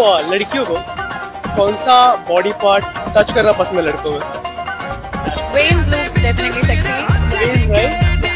लड़कियों को कौन सा बॉडी पार्ट टच करना पसंद है लड़कों में? Wayne's looks definitely sexy. Wayne's, right?